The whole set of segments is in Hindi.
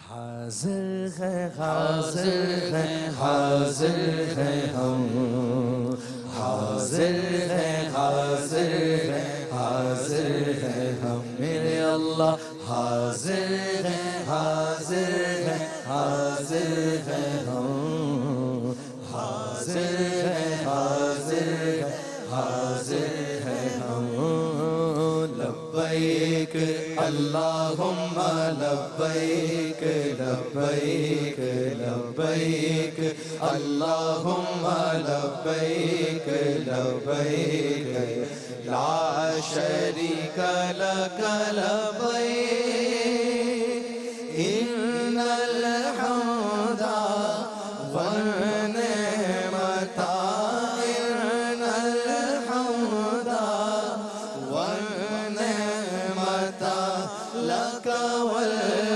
हाजिर है हाजिर है हाजिर है हम, हाजिर है हाजिर है हाजिर है हम मेरे अल्लाह। हाजिर है हाजिर है हाजिर है हम, हाजिर है हाजिर है हाजिर है हम। लब्बैक अल्लाहुम्मा लब्बैक लब्बैक लब्बैक अल्लाहुम्मा लब्बैक लब्बैक ला शरीका लक लब्बैक इन्नल हम्दा वन निअमता इन्नल हम्दा वन निअमता लक वल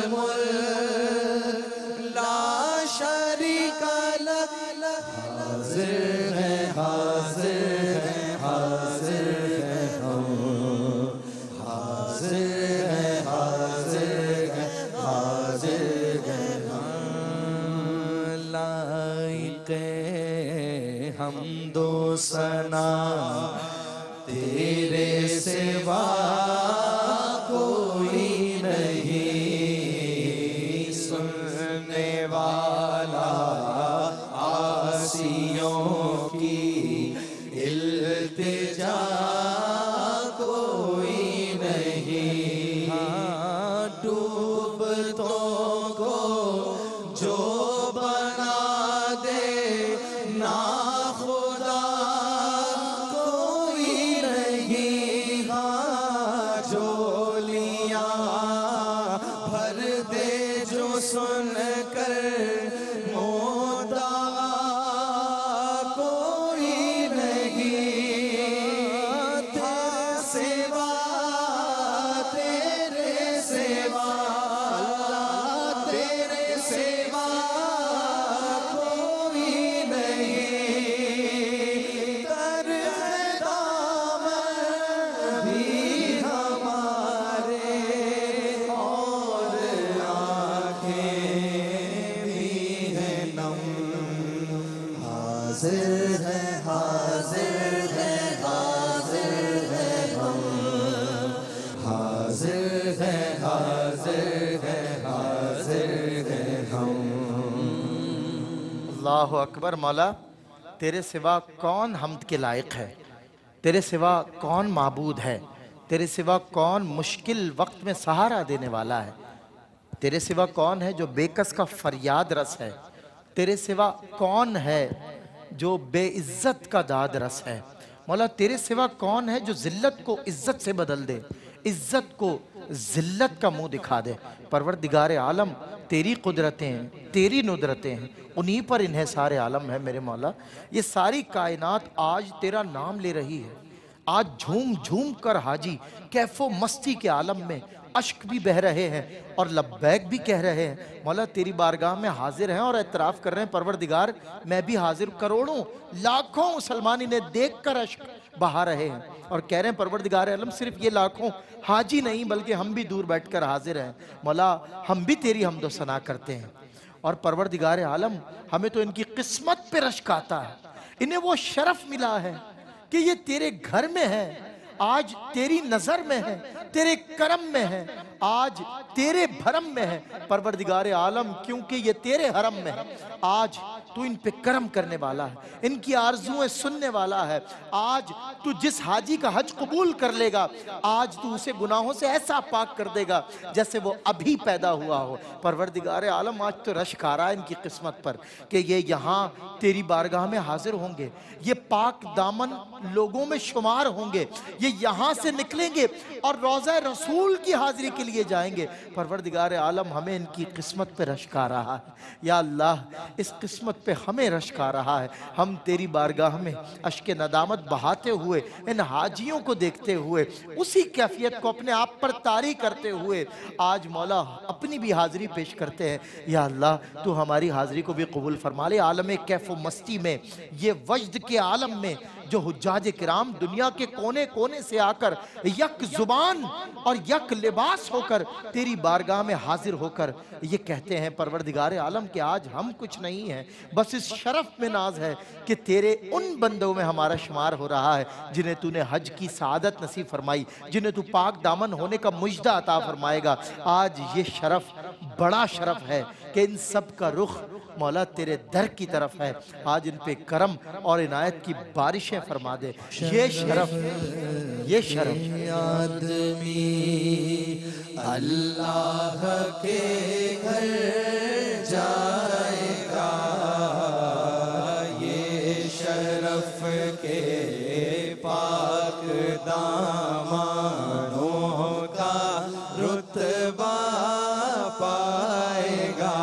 मुल्क ला शरीका लक। हाजिर है हाजिर है हाजिर है हम, हाजिर है हाजिर है हाजिर है हम। लाइक़े हम्दो सना तेरे सिवा कोई नहीं, सुनने वाला आसियों की इल्तिजा कोई नहीं। हाँ डूबतों को जो बना दे ना खुदा कोई नहीं। हाँ झोलियाँ भर दे जो सुन कर मोदा कोई नहीं। तेरे सिवा तेरे सिवा अल्लाह तेरे सिवा कोई नहीं। तर दामन भी हमारे और आँखें भी हैं नम। हाजिर है हाजिर है हाजिर है हम, हाजिर है हाजिर है हाजिर है हम। अल्लाहु अकबर। मौला तेरे सिवा कौन हम्द के लायक है, तेरे सिवा कौन माबूद है, तेरे सिवा कौन मुश्किल वक्त में सहारा देने वाला है, तेरे सिवा कौन है जो बेकस का फरियाद रस है, तेरे सिवा कौन है जो बेइज्जत का दाद रस है। मौला तेरे सिवा कौन है जो जिल्लत को इज्जत से बदल दे, इज्जत को जिल्लत का मुंह दिखा दे। परवरदिगार आलम तेरी कुदरतें हैं, तेरी नुदरतें हैं, उन्हीं पर इन्हें सारे आलम है मेरे मौला। ये सारी कायनात आज तेरा नाम ले रही है। आज झूम झूम कर हाजी कैफो मस्ती के आलम में अश्क भी बह रहे हैं और लब्बैक भी कह रहे हैं। मौला तेरी बारगाह में हाजिर हैं और एतराफ़ कर रहे हैं परवरदिगार मैं भी हाजिर। करोड़ों लाखों मुसलमान इन्हें देख कर अश्क बहा रहे हैं और कह रहे हैं परवरदिगार आलम सिर्फ ये लाखों हाजी नहीं बल्कि हम भी दूर बैठकर हाजिर हैं। मौला हम भी तेरी हम्दो सना करते हैं और परवरदिगार आलम हमें तो इनकी किस्मत पे रश्क आता है। इन्हें वो शरफ मिला है कि ये तेरे घर में है, आज तेरी नजर में है, तेरे करम में है, आज तेरे भरम में है परवरदिगार आलम, क्योंकि ये तेरे हरम में है। आज तू इन पे करम करने वाला है, इनकी आरजुएं सुनने वाला है। आज तू जिस हाजी का हज कबूल कर लेगा, आज तू उसे गुनाहों से ऐसा पाक कर देगा जैसे वो अभी पैदा हुआ हो। परवरदिगार आलम आज तो रश्क आ रहा है इनकी किस्मत पर कि ये यहाँ तेरी बारगाह में हाजिर होंगे, ये पाक दामन लोगों में शुमार होंगे, ये यहाँ से निकलेंगे और रोज़ा रसूल की हाजिरी के लिए जाएंगे। परवरदिगार आलम हमें इनकी किस्मत पे रश्क आ रहा है। या अल्लाह इस किस्मत पे हमें रश्क आ रहा है। हम तेरी बारगाह में अश्क नदामत बहाते हुए इन हाजियों को देखते हुए उसी कैफियत को अपने आप पर तारी करते हुए आज मौला अपनी भी हाजिरी पेश करते हैं। या अल्लाह तू हमारी हाजिरी को भी कबूल फरमा ले। आलम कैफ मस्ती में, ये वजद के आलम में जो हुज्जाज किराम दुनिया के कोने कोने से आकर यक जुबान और यक लिबास होकर तेरी बारगाह में हाजिर होकर ये कहते हैं परवरदिगार आलम कि आज हम कुछ नहीं हैं, बस इस शरफ में नाज है कि तेरे उन बंदों में हमारा शुमार हो रहा है जिन्हें तूने हज की सादत नसीब फरमाई, जिन्हें तू पाक दामन होने का मुजदा अता फरमाएगा। आज ये शरफ बड़ा शरफ है कि इन सब का रुख मौला तेरे दर की तरफ है। आज इन पे करम और इनायत की बारिशें फरमा दे। ये शरफ, ये शरफ आदमी अल्लाह के घर जाएगा, ये शरफ के पाक दामानों का रुतबा पाएगा,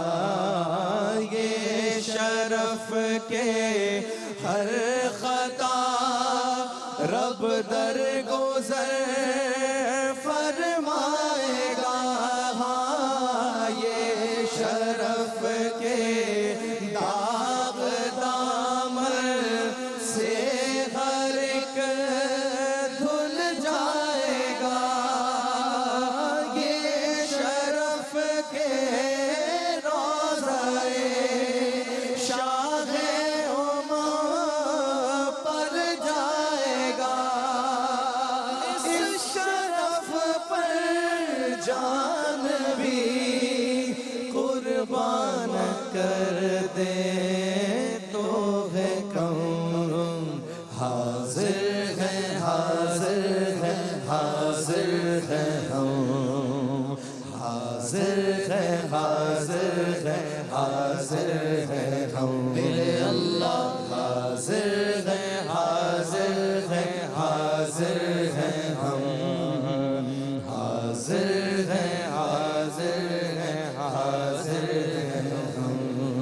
ये शरफ के हर खता रब दर गुज़र फरमाएगा। हाँ, ये शरफ के दाग दामन से हर एक धुल जाएगा, ये शरफ के रोज़ाए शाहे उमा पर जाएगा, इस शरफ पर जान भी कुर्बान कर दे तो है कौन हाजिर है, हाजिर है, हाजिर है हम, हाजिर है, हाजिर है, हाजिर है हम, मेरे अल्लाह हाजिर है, हाजिर है, हाजिर है हम, हाजिर है, हाजिर है, हाजिर है हम।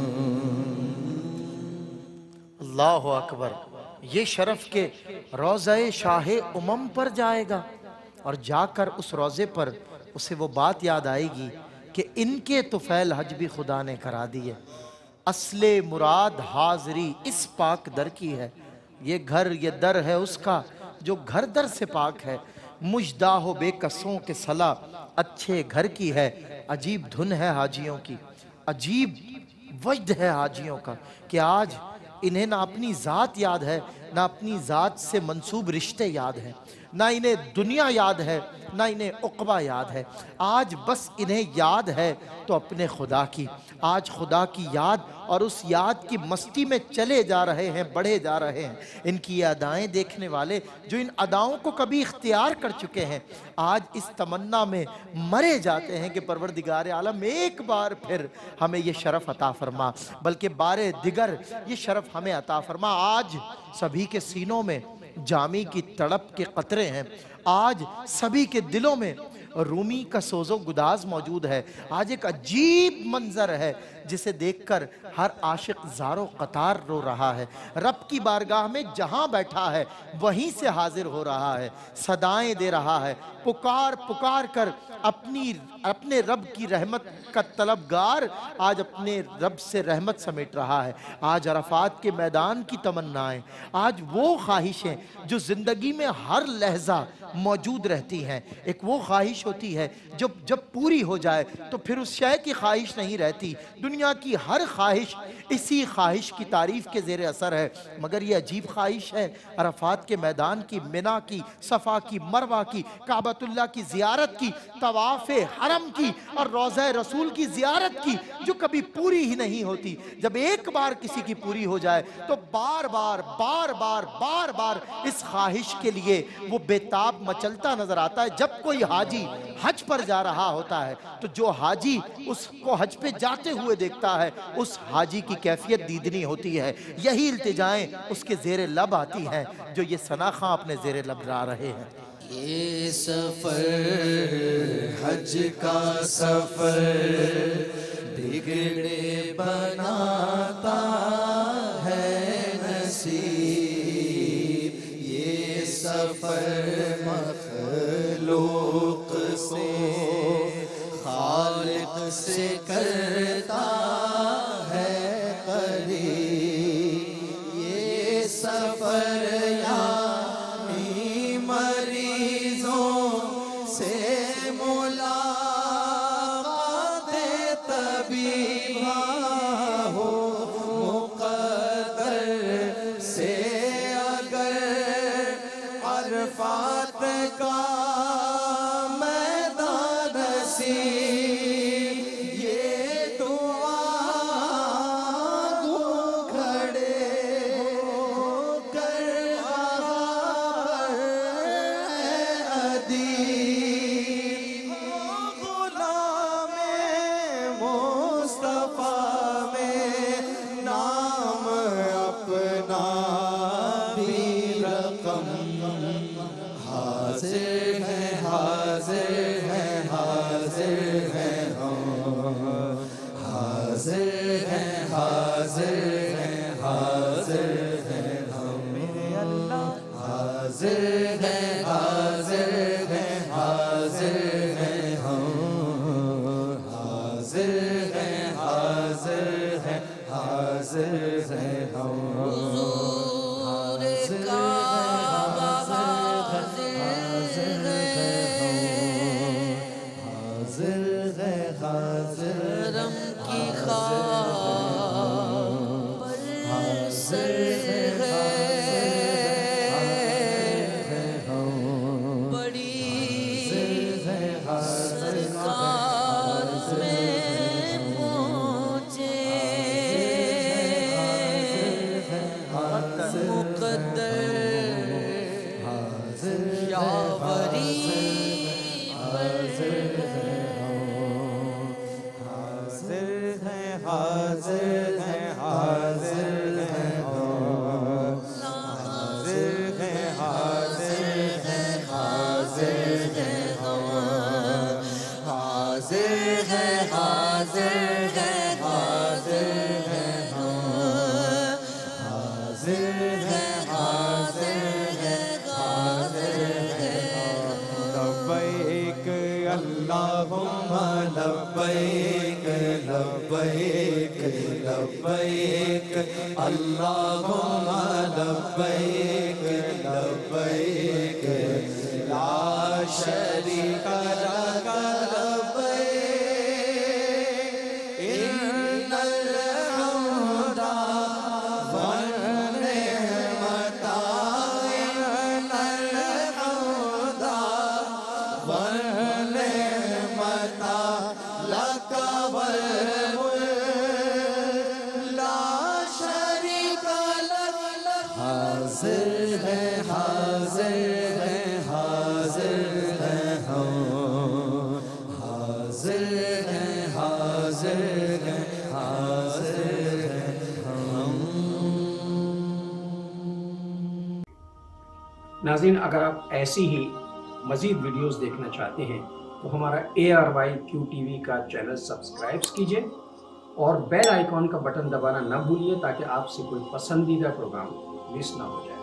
अल्लाह अकबर। ये शरफ के रोज़े शाहे उमम पर जाएगा और जाकर उस रोज़े पर उसे वो बात याद आएगी कि इनके तुफैल हज भी खुदा ने करा दिए। असले मुराद हाज़री इस पाक दर की है, ये घर ये दर है उसका जो घर दर से पाक है। मुजदा हो बेकसों के सला अच्छे घर की है, अजीब धुन है हाजियों की, अजीब वजद है हाजियों का कि आज इन्हें ना अपनी ज़ात याद है, ना अपनी ज़ात से मंसूब रिश्ते याद हैं, ना इन्हें दुनिया याद है, ना इन्हें उक़बा याद है। आज बस इन्हें याद है तो अपने खुदा की। आज खुदा की याद और उस याद की मस्ती में चले जा रहे हैं, बढ़े जा रहे हैं। इनकी ये अदाएँ देखने वाले जो इन अदाओं को कभी इख्तियार कर चुके हैं, आज इस तमन्ना में मरे जाते हैं कि परवरदिगार आलम एक बार फिर हमें ये शरफ अता फरमा, बल्कि बारे दिगर ये शरफ हमें अता फरमा। आज सभी के सीनों में जामी की तड़प के कतरे हैं, आज सभी के दिलों में रूमी का सोजो गुदाज मौजूद है। आज एक अजीब मंजर है जिसे देखकर हर आशिक ज़ारो कतार रो रहा है। रब की बारगाह में जहां बैठा है वहीं से हाजिर हो रहा है, सदाएं दे रहा है, पुकार पुकार कर अपने रब की रहमत का तलबगार आज अपने रब से रहमत समेट रहा है। आज अरफात के मैदान की तमन्नाएं, आज वो ख्वाहिशें जो ज़िंदगी में हर लहजा मौजूद रहती हैं। एक वो ख्वाहिश होती है जब पूरी हो जाए तो फिर उस शय की ख्वाहिश नहीं रहती। दुनिया की हर ख्वाहिश इसी ख्वाहिश की तारीफ के ज़ेरे असर है, मगर ये अजीब ख्वाहिश है अरफात के मैदान की, मिना की, सफ़ा की, मरवा की, काबतुल्लाह की ज़ियारत की, तवाफ़े हरम की और रोज़ा रसूल की ज़ियारत की, जो कभी पूरी ही नहीं होती। जब एक बार किसी की पूरी हो जाए तो बार बार बार बार बार बार इस ख्वाहिश के लिए वो बेताब मचलता नजर आता है। जब कोई हाजी हज पर जा रहा होता है तो जो हाजी उसको हज पे जाते हुए देखता है उस हाजी की कैफियत दीदनी होती है। यही इल्तिजाएं उसके ज़ेरे लब आती हैं जो ये सना खां अपने ज़ेरे लब ला रहे हैं। ये सफर हज का सफर बिगड़े बनाता है नसीब, ये सफर मखलूक से खालिक से करता है करीब, ये सफर हबीबा हो मुक़द्दर से अगर अरफात का मैदान नसीब ये दुआ खड़े कर अदीब गुलामे मुस्तफा में नाम अपना भी रकम हाजिर है हाजिर है हाजिर है हाजिर है हाजिर है हाजिर है हाजिर है हाजिर है हाजिर है हाजिर है हाजिर है हाजिर है हुज़ूर काबा हाज़िर है, हाजिर है हाजिर करम की खापर सर है, बड़ी सरकार में पहुँचे मुक़द्दर यावरी हाजिर है हाजिर है हाजिर है हाजिर है हाजिर है हाजिर है हाजिर है हाजिर है हाजिर है हाजिर है हाजिर है हाजिर है लब्बैक अल्लाहुम्मा लब्बैक लब्बैक लब्बैक अल्लाहुम्मा लब्बैक लब्बैक ला शरीका लक लब्बैक इन्नल हम्दा वन निअमता इन्नल हम्दा वन निअमता लक वल मुल्क ला शरीका लक हाजिर है हाजिर है हाजिर है हाजिर है हाजिर है हाजिर है नाज़रीन, अगर आप ऐसी ही मज़ीद वीडियोस देखना चाहते हैं तो हमारा ARYQ TV का चैनल सब्सक्राइब कीजिए और बेल आइकॉन का बटन दबाना न भूलिए ताकि आपसे कोई पसंदीदा प्रोग्राम मिस ना हो जाए।